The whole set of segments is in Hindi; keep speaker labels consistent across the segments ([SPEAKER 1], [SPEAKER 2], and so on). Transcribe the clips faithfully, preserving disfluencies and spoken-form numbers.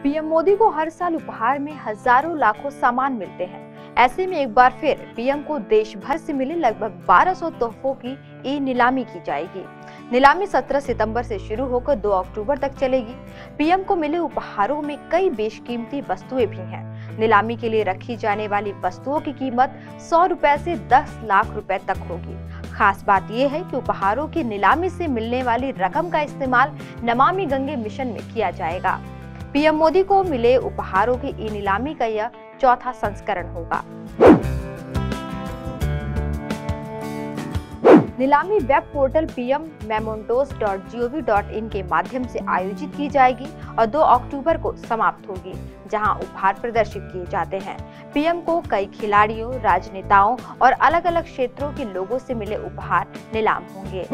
[SPEAKER 1] पीएम मोदी को हर साल उपहार में हजारों लाखों सामान मिलते हैं। ऐसे में एक बार फिर पीएम को देश भर से मिले लगभग बारह सौ तोहफों की ई नीलामी की जाएगी। नीलामी सत्रह सितंबर से शुरू होकर दो अक्टूबर तक चलेगी। पीएम को मिले उपहारों में कई बेशकीमती वस्तुएं भी हैं। नीलामी के लिए रखी जाने वाली वस्तुओं की कीमत सौ रुपए से दस लाख रुपए तक होगी। खास बात यह है कि उपहारों की नीलामी से मिलने वाली रकम का इस्तेमाल नमामि गंगे मिशन में किया जाएगा। पीएम मोदी को मिले उपहारों की ई नीलामी का यह चौथा संस्करण होगा। नीलामी web portal PM mementos dot G O V dot in के माध्यम से आयोजित की जाएगी और दो अक्टूबर को समाप्त होगी, जहां उपहार प्रदर्शित किए जाते हैं। पीएम को कई खिलाड़ियों, राजनेताओं और अलग अलग क्षेत्रों के लोगों से मिले उपहार नीलाम होंगे।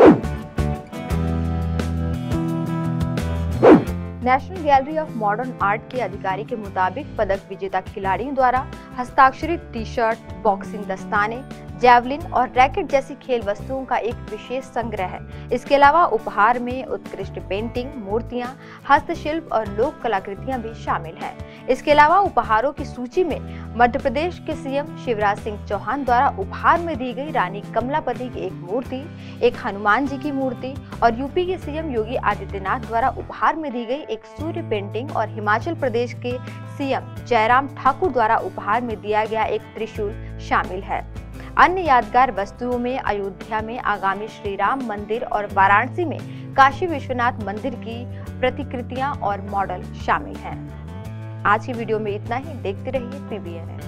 [SPEAKER 1] National gallery of modern art के अधिकारी के मुताबिक पदक विजेता खिलाड़ियों द्वारा हस्ताक्षरित टी शर्ट, बॉक्सिंग दस्ताने, जैवलिन और रैकेट जैसी खेल वस्तुओं का एक विशेष संग्रह है। इसके अलावा उपहार में उत्कृष्ट पेंटिंग, मूर्तियां, हस्तशिल्प और लोक कलाकृतियां भी शामिल हैं। इसके अलावा उपहारों की सूची में मध्य प्रदेश के सीएम शिवराज सिंह चौहान द्वारा उपहार में दी गई रानी कमलापति की एक मूर्ति, एक हनुमान जी की मूर्ति और यूपी के सीएम योगी आदित्यनाथ द्वारा उपहार में दी गई एक सूर्य पेंटिंग और हिमाचल प्रदेश के सीएम जयराम ठाकुर द्वारा उपहार में दिया गया एक त्रिशूल शामिल है। अन्य यादगार वस्तुओं में अयोध्या में आगामी श्री राम मंदिर और वाराणसी में काशी विश्वनाथ मंदिर की प्रतिकृतियां और मॉडल शामिल हैं। आज की वीडियो में इतना ही। देखते रहिए पी बी एन।